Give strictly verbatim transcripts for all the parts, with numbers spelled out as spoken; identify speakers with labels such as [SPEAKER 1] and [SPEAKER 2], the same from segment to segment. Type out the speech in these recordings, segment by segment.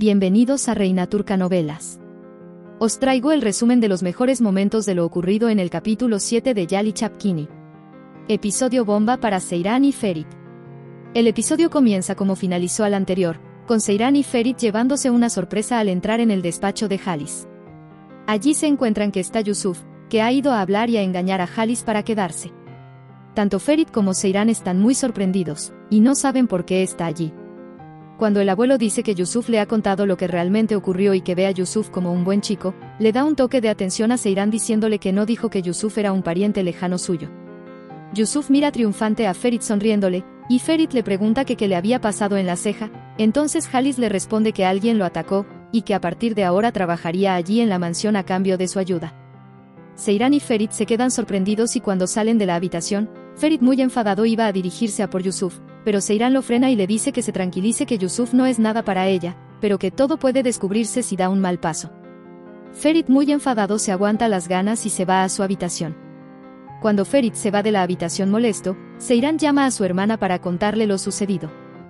[SPEAKER 1] Bienvenidos a Reina Turca Novelas. Os traigo el resumen de los mejores momentos de lo ocurrido en el capítulo siete de Yali Chapkini. Episodio bomba para Seyran y Ferit. El episodio comienza como finalizó al anterior, con Seyran y Ferit llevándose una sorpresa al entrar en el despacho de Halis. Allí se encuentran que está Yusuf, que ha ido a hablar y a engañar a Halis para quedarse. Tanto Ferit como Seyran están muy sorprendidos, y no saben por qué está allí. Cuando el abuelo dice que Yusuf le ha contado lo que realmente ocurrió y que ve a Yusuf como un buen chico, le da un toque de atención a Seyran diciéndole que no dijo que Yusuf era un pariente lejano suyo. Yusuf mira triunfante a Ferit sonriéndole, y Ferit le pregunta que qué le había pasado en la ceja, entonces Halis le responde que alguien lo atacó, y que a partir de ahora trabajaría allí en la mansión a cambio de su ayuda. Seyran y Ferit se quedan sorprendidos y cuando salen de la habitación, Ferit muy enfadado iba a dirigirse a por Yusuf, pero Seyran lo frena y le dice que se tranquilice, que Yusuf no es nada para ella, pero que todo puede descubrirse si da un mal paso. Ferit muy enfadado se aguanta las ganas y se va a su habitación. Cuando Ferit se va de la habitación molesto, Seyran llama a su hermana para contarle lo sucedido.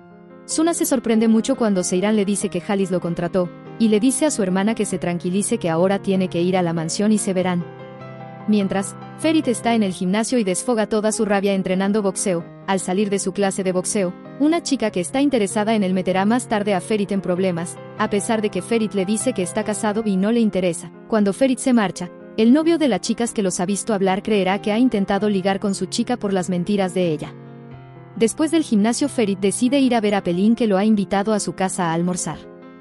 [SPEAKER 1] Suna se sorprende mucho cuando Seyran le dice que Halis lo contrató, y le dice a su hermana que se tranquilice, que ahora tiene que ir a la mansión y se verán. Mientras, Ferit está en el gimnasio y desfoga toda su rabia entrenando boxeo. Al salir de su clase de boxeo, una chica que está interesada en él meterá más tarde a Ferit en problemas, a pesar de que Ferit le dice que está casado y no le interesa. Cuando Ferit se marcha, el novio de las chicas que los ha visto hablar creerá que ha intentado ligar con su chica por las mentiras de ella. Después del gimnasio, Ferit decide ir a ver a Pelin, que lo ha invitado a su casa a almorzar.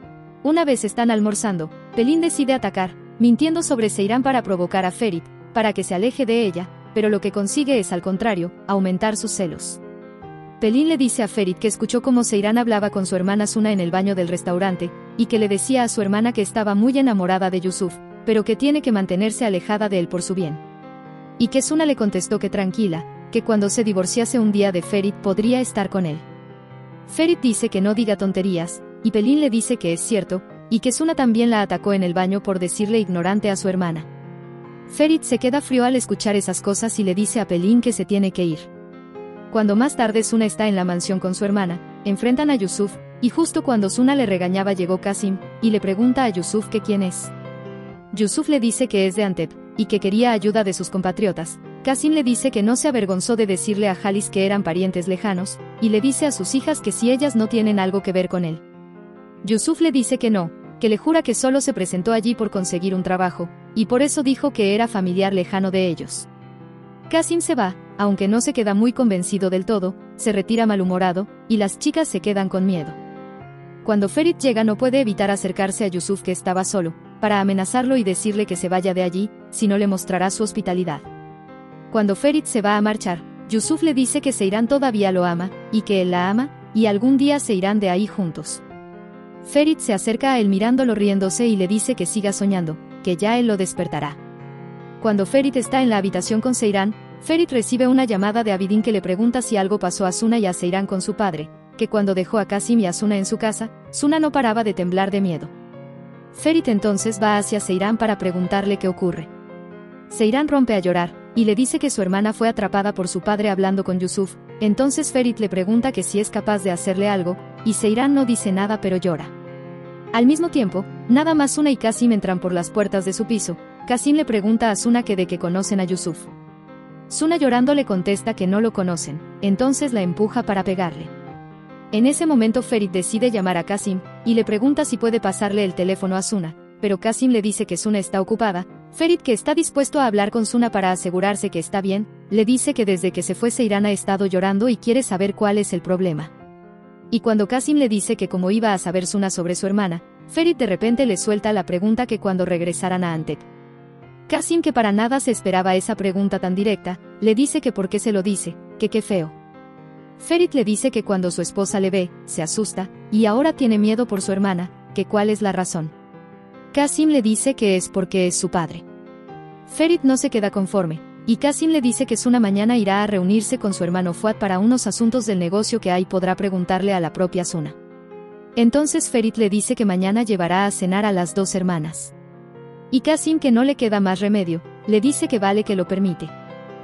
[SPEAKER 1] Una vez están almorzando, Pelin decide atacar, mintiendo sobre Seyran para provocar a Ferit, para que se aleje de ella, pero lo que consigue es, al contrario, aumentar sus celos. Pelin le dice a Ferit que escuchó cómo Seyran hablaba con su hermana Suna en el baño del restaurante, y que le decía a su hermana que estaba muy enamorada de Yusuf, pero que tiene que mantenerse alejada de él por su bien. Y que Suna le contestó que tranquila, que cuando se divorciase un día de Ferit podría estar con él. Ferit dice que no diga tonterías, y Pelin le dice que es cierto, y que Suna también la atacó en el baño por decirle ignorante a su hermana. Ferit se queda frío al escuchar esas cosas y le dice a Pelin que se tiene que ir. Cuando más tarde Suna está en la mansión con su hermana, enfrentan a Yusuf, y justo cuando Suna le regañaba llegó Qasim, y le pregunta a Yusuf que quién es. Yusuf le dice que es de Antep, y que quería ayuda de sus compatriotas. Qasim le dice que no se avergonzó de decirle a Halis que eran parientes lejanos, y le dice a sus hijas que si ellas no tienen algo que ver con él. Yusuf le dice que no, que le jura que solo se presentó allí por conseguir un trabajo, y por eso dijo que era familiar lejano de ellos. Qasim se va, aunque no se queda muy convencido del todo, se retira malhumorado, y las chicas se quedan con miedo. Cuando Ferit llega no puede evitar acercarse a Yusuf, que estaba solo, para amenazarlo y decirle que se vaya de allí, si no le mostrará su hospitalidad. Cuando Ferit se va a marchar, Yusuf le dice que Seyran todavía lo ama, y que él la ama, y algún día se irán de ahí juntos. Ferit se acerca a él mirándolo riéndose y le dice que siga soñando, que ya él lo despertará. Cuando Ferit está en la habitación con Seyran, Ferit recibe una llamada de Abidin que le pregunta si algo pasó a Suna y a Seyran con su padre, que cuando dejó a Qasim y a Suna en su casa, Suna no paraba de temblar de miedo. Ferit entonces va hacia Seyran para preguntarle qué ocurre. Seyran rompe a llorar, y le dice que su hermana fue atrapada por su padre hablando con Yusuf. Entonces Ferit le pregunta que si es capaz de hacerle algo, y Seyran no dice nada pero llora. Al mismo tiempo, nada más Suna y Qasim entran por las puertas de su piso. Qasim le pregunta a Suna que de qué conocen a Yusuf. Suna llorando le contesta que no lo conocen, entonces la empuja para pegarle. En ese momento Ferit decide llamar a Qasim, y le pregunta si puede pasarle el teléfono a Suna, pero Qasim le dice que Suna está ocupada. Ferit, que está dispuesto a hablar con Suna para asegurarse que está bien, le dice que desde que se fue Seyran ha estado llorando y quiere saber cuál es el problema. Y cuando Qasim le dice que cómo iba a saber Suna sobre su hermana, Ferit de repente le suelta la pregunta que cuando regresaran a Antep. Qasim, que para nada se esperaba esa pregunta tan directa, le dice que por qué se lo dice, que qué feo. Ferit le dice que cuando su esposa le ve, se asusta, y ahora tiene miedo por su hermana, que cuál es la razón. Qasim le dice que es porque es su padre. Ferit no se queda conforme, y Qasim le dice que Suna mañana irá a reunirse con su hermano Fuad para unos asuntos del negocio que hay, podrá preguntarle a la propia Suna. Entonces Ferit le dice que mañana llevará a cenar a las dos hermanas. Y Qasim, que no le queda más remedio, le dice que vale que lo permite.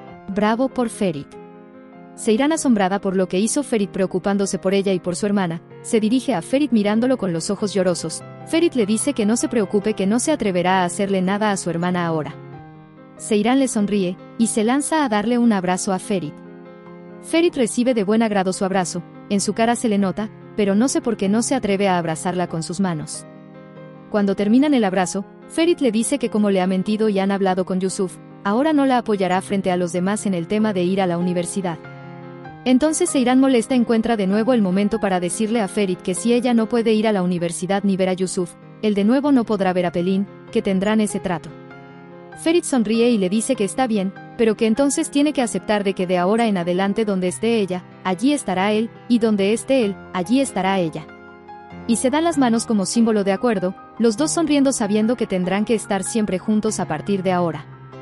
[SPEAKER 1] Bravo por Ferit. Seyran, asombrada por lo que hizo Ferit preocupándose por ella y por su hermana, se dirige a Ferit mirándolo con los ojos llorosos. Ferit le dice que no se preocupe, que no se atreverá a hacerle nada a su hermana ahora. Seiran le sonríe, y se lanza a darle un abrazo a Ferit. Ferit recibe de buen agrado su abrazo, en su cara se le nota, pero no sé por qué no se atreve a abrazarla con sus manos. Cuando terminan el abrazo, Ferit le dice que como le ha mentido y han hablado con Yusuf, ahora no la apoyará frente a los demás en el tema de ir a la universidad. Entonces Seiran molesta encuentra de nuevo el momento para decirle a Ferit que si ella no puede ir a la universidad ni ver a Yusuf, él de nuevo no podrá ver a Pelin, que tendrán ese trato. Ferit sonríe y le dice que está bien, pero que entonces tiene que aceptar de que de ahora en adelante donde esté ella, allí estará él, y donde esté él, allí estará ella. Y se dan las manos como símbolo de acuerdo, los dos sonriendo sabiendo que tendrán que estar siempre juntos a partir de ahora.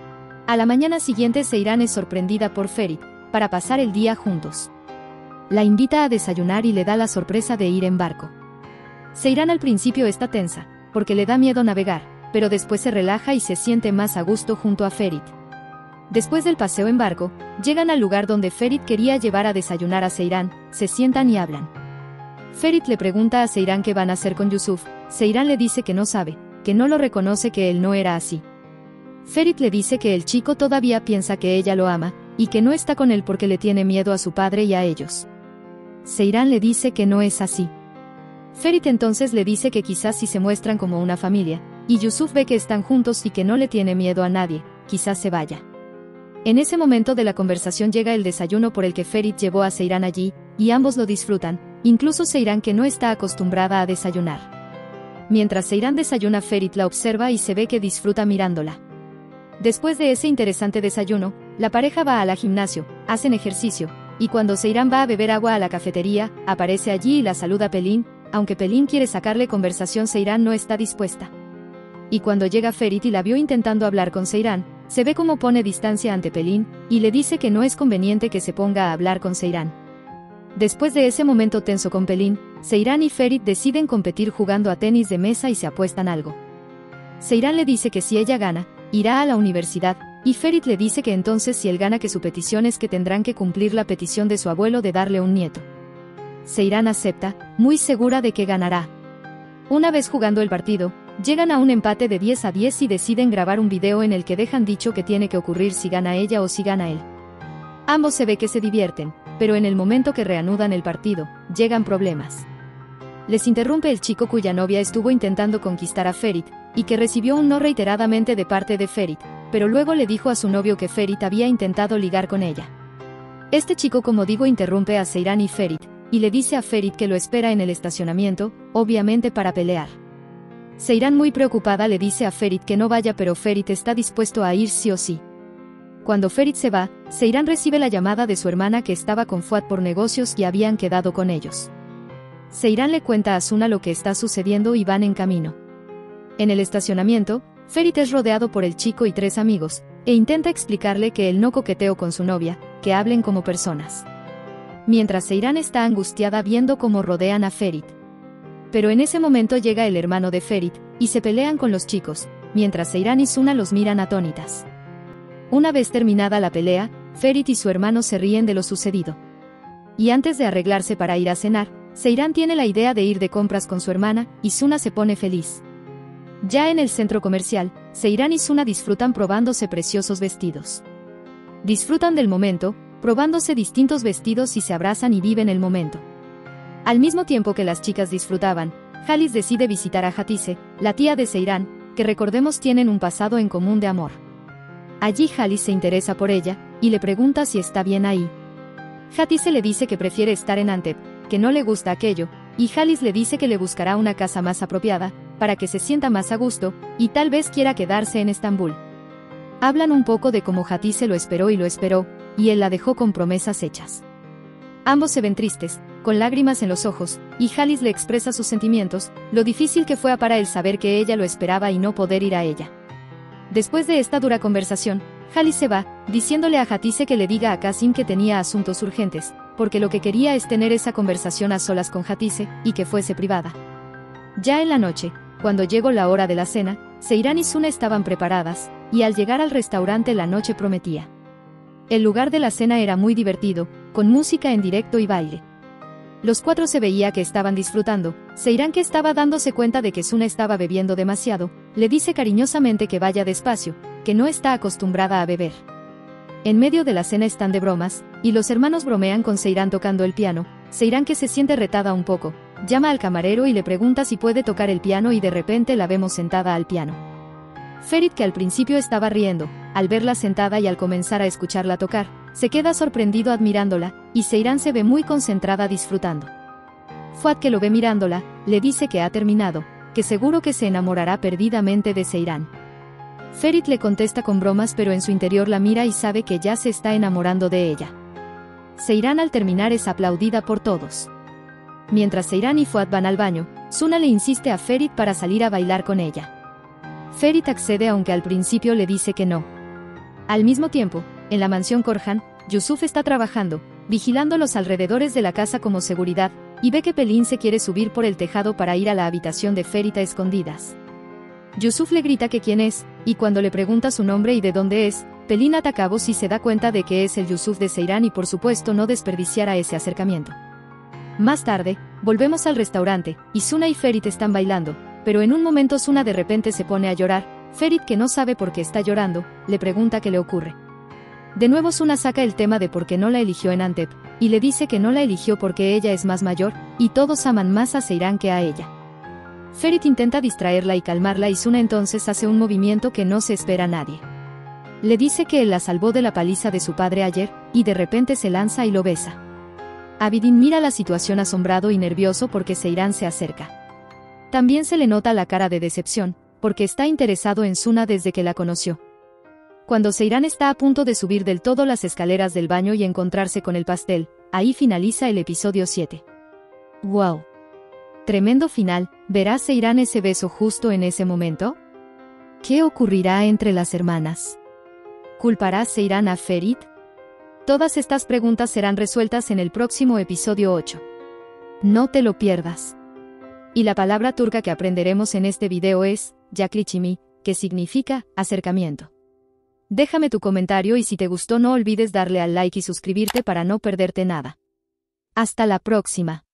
[SPEAKER 1] A la mañana siguiente Seiran es sorprendida por Ferit, para pasar el día juntos. La invita a desayunar y le da la sorpresa de ir en barco. Seiran al principio está tensa, porque le da miedo navegar, pero después se relaja y se siente más a gusto junto a Ferit. Después del paseo en barco, llegan al lugar donde Ferit quería llevar a desayunar a Seiran, se sientan y hablan. Ferit le pregunta a Seiran qué van a hacer con Yusuf, Seiran le dice que no sabe, que no lo reconoce, que él no era así. Ferit le dice que el chico todavía piensa que ella lo ama, y que no está con él porque le tiene miedo a su padre y a ellos. Seiran le dice que no es así. Ferit entonces le dice que quizás si se muestran como una familia, y Yusuf ve que están juntos y que no le tiene miedo a nadie, quizás se vaya. En ese momento de la conversación llega el desayuno por el que Ferit llevó a Seiran allí, y ambos lo disfrutan, incluso Seiran que no está acostumbrada a desayunar. Mientras Seiran desayuna, Ferit la observa y se ve que disfruta mirándola. Después de ese interesante desayuno, la pareja va a la gimnasio, hacen ejercicio, y cuando Seiran va a beber agua a la cafetería, aparece allí y la saluda Pelin, aunque Pelin quiere sacarle conversación, Seiran no está dispuesta. Y cuando llega Ferit y la vio intentando hablar con Seiran, se ve como pone distancia ante Pelin, y le dice que no es conveniente que se ponga a hablar con Seiran. Después de ese momento tenso con Pelin, Seiran y Ferit deciden competir jugando a tenis de mesa y se apuestan algo. Seiran le dice que si ella gana, irá a la universidad, y Ferit le dice que entonces si él gana que su petición es que tendrán que cumplir la petición de su abuelo de darle un nieto. Seiran acepta, muy segura de que ganará. Una vez jugando el partido, llegan a un empate de diez a diez y deciden grabar un video en el que dejan dicho que tiene que ocurrir si gana ella o si gana él. Ambos se ve que se divierten, pero en el momento que reanudan el partido, llegan problemas. Les interrumpe el chico cuya novia estuvo intentando conquistar a Ferit, y que recibió un no reiteradamente de parte de Ferit, pero luego le dijo a su novio que Ferit había intentado ligar con ella. Este chico, como digo, interrumpe a Seiran y Ferit, y le dice a Ferit que lo espera en el estacionamiento, obviamente para pelear. Seiran, muy preocupada, le dice a Ferit que no vaya, pero Ferit está dispuesto a ir sí o sí. Cuando Ferit se va, Seiran recibe la llamada de su hermana que estaba con Fuad por negocios y habían quedado con ellos. Seiran le cuenta a Suna lo que está sucediendo y van en camino. En el estacionamiento, Ferit es rodeado por el chico y tres amigos, e intenta explicarle que él no coqueteó con su novia, que hablen como personas. Mientras Seiran está angustiada viendo cómo rodean a Ferit. Pero en ese momento llega el hermano de Ferit, y se pelean con los chicos, mientras Seiran y Suna los miran atónitas. Una vez terminada la pelea, Ferit y su hermano se ríen de lo sucedido. Y antes de arreglarse para ir a cenar, Seiran tiene la idea de ir de compras con su hermana, y Suna se pone feliz. Ya en el centro comercial, Seiran y Suna disfrutan probándose preciosos vestidos. Disfrutan del momento, probándose distintos vestidos y se abrazan y viven el momento. Al mismo tiempo que las chicas disfrutaban, Halis decide visitar a Hatice, la tía de Seiran, que recordemos tienen un pasado en común de amor. Allí Halis se interesa por ella, y le pregunta si está bien ahí. Hatice le dice que prefiere estar en Antep, que no le gusta aquello, y Halis le dice que le buscará una casa más apropiada, para que se sienta más a gusto, y tal vez quiera quedarse en Estambul. Hablan un poco de cómo Hatice lo esperó y lo esperó, y él la dejó con promesas hechas. Ambos se ven tristes, con lágrimas en los ojos, y Halis le expresa sus sentimientos, lo difícil que fue para él saber que ella lo esperaba y no poder ir a ella. Después de esta dura conversación, Halis se va, diciéndole a Hatice que le diga a Qasim que tenía asuntos urgentes, porque lo que quería es tener esa conversación a solas con Hatice, y que fuese privada. Ya en la noche, cuando llegó la hora de la cena, Seiran y Suna estaban preparadas, y al llegar al restaurante la noche prometía. El lugar de la cena era muy divertido, con música en directo y baile. Los cuatro se veía que estaban disfrutando. Seiran, que estaba dándose cuenta de que Suna estaba bebiendo demasiado, le dice cariñosamente que vaya despacio, que no está acostumbrada a beber. En medio de la cena están de bromas, y los hermanos bromean con Seiran tocando el piano. Seiran, que se siente retada un poco, llama al camarero y le pregunta si puede tocar el piano y de repente la vemos sentada al piano. Ferit, que al principio estaba riendo, al verla sentada y al comenzar a escucharla tocar, se queda sorprendido admirándola, y Seiran se ve muy concentrada disfrutando. Fuad, que lo ve mirándola, le dice que ha terminado, que seguro que se enamorará perdidamente de Seiran. Ferit le contesta con bromas, pero en su interior la mira y sabe que ya se está enamorando de ella. Seiran al terminar es aplaudida por todos. Mientras Seiran y Fuad van al baño, Suna le insiste a Ferit para salir a bailar con ella. Ferit accede, aunque al principio le dice que no. Al mismo tiempo, en la mansión Korhan, Yusuf está trabajando, vigilando los alrededores de la casa como seguridad, y ve que Pelin se quiere subir por el tejado para ir a la habitación de Ferit a escondidas. Yusuf le grita que quién es, y cuando le pregunta su nombre y de dónde es, Pelin ataca a voz y se da cuenta de que es el Yusuf de Seiran y por supuesto no desperdiciará ese acercamiento. Más tarde, volvemos al restaurante, y Suna y Ferit están bailando, pero en un momento Suna de repente se pone a llorar. Ferit, que no sabe por qué está llorando, le pregunta qué le ocurre. De nuevo Suna saca el tema de por qué no la eligió en Antep, y le dice que no la eligió porque ella es más mayor, y todos aman más a Seiran que a ella. Ferit intenta distraerla y calmarla y Suna entonces hace un movimiento que no se espera a nadie. Le dice que él la salvó de la paliza de su padre ayer, y de repente se lanza y lo besa. Abidin mira la situación asombrado y nervioso porque Seiran se acerca. También se le nota la cara de decepción, porque está interesado en Suna desde que la conoció. Cuando Seiran está a punto de subir del todo las escaleras del baño y encontrarse con el pastel, ahí finaliza el episodio siete. ¡Wow! Tremendo final. ¿Verá Seiran ese beso justo en ese momento? ¿Qué ocurrirá entre las hermanas? ¿Culpará Seiran a Ferit? Todas estas preguntas serán resueltas en el próximo episodio ocho. No te lo pierdas. Y la palabra turca que aprenderemos en este video es yaklichimi, que significa acercamiento. Déjame tu comentario y si te gustó no olvides darle al like y suscribirte para no perderte nada. Hasta la próxima.